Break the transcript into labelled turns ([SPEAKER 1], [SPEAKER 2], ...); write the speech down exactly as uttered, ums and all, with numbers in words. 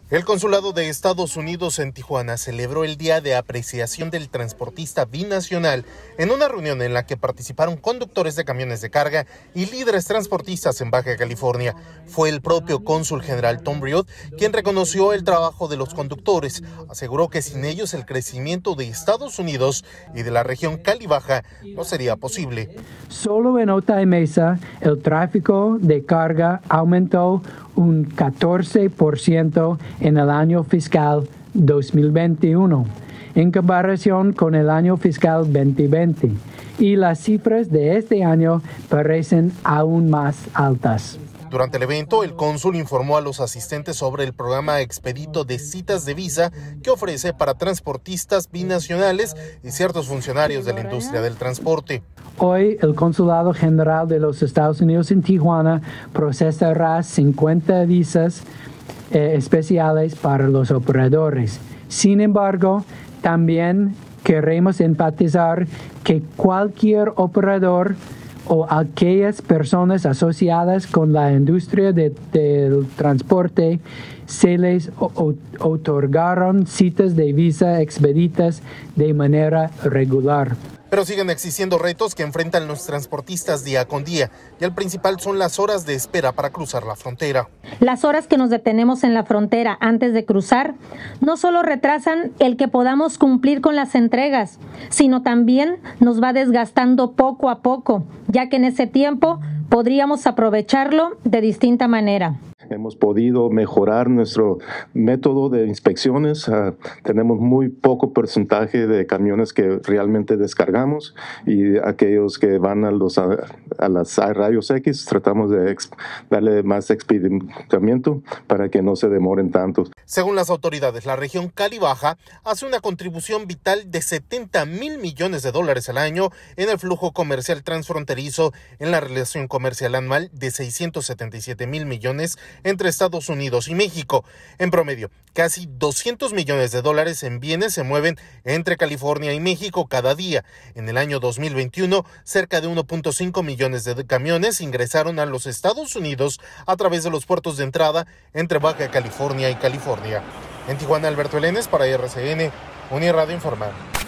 [SPEAKER 1] El Consulado de Estados Unidos en Tijuana celebró el Día de Apreciación del Transportista Binacional en una reunión en la que participaron conductores de camiones de carga y líderes transportistas en Baja California. Fue el propio cónsul general Tom Briot quien reconoció el trabajo de los conductores. Aseguró que sin ellos el crecimiento de Estados Unidos y de la región Cali-Baja no sería posible.
[SPEAKER 2] Solo en Otay Mesa el tráfico de carga aumentó un catorce por ciento en el año fiscal dos mil veintiuno, en comparación con el año fiscal veinte veinte, y las cifras de este año parecen aún más altas.
[SPEAKER 1] Durante el evento, el cónsul informó a los asistentes sobre el programa expedito de citas de visa que ofrece para transportistas binacionales y ciertos funcionarios de la industria del transporte.
[SPEAKER 2] Hoy, el Consulado General de los Estados Unidos en Tijuana procesará cincuenta visas eh, especiales para los operadores. Sin embargo, también queremos enfatizar que cualquier operador o aquellas personas asociadas con la industria de, del transporte se les o, otorgaron citas de visa expeditas de manera regular.
[SPEAKER 1] Pero siguen existiendo retos que enfrentan los transportistas día con día, y el principal son las horas de espera para cruzar la frontera.
[SPEAKER 3] Las horas que nos detenemos en la frontera antes de cruzar no solo retrasan el que podamos cumplir con las entregas, sino también nos va desgastando poco a poco, ya que en ese tiempo podríamos aprovecharlo de distinta manera.
[SPEAKER 4] Hemos podido mejorar nuestro método de inspecciones. Uh, tenemos muy poco porcentaje de camiones que realmente descargamos, y aquellos que van a, los, a, a las rayos X tratamos de ex, darle más expedientamiento para que no se demoren tanto.
[SPEAKER 1] Según las autoridades, la región Cali-Baja hace una contribución vital de setenta mil millones de dólares al año en el flujo comercial transfronterizo en la relación comercial anual de seiscientos setenta y siete mil millones entre Estados Unidos y México. En promedio, casi doscientos millones de dólares en bienes se mueven entre California y México cada día. En el año dos mil veintiuno, cerca de uno punto cinco millones de camiones ingresaron a los Estados Unidos a través de los puertos de entrada entre Baja California y California. En Tijuana, Alberto Elenes para R C N, Uniradio Informa.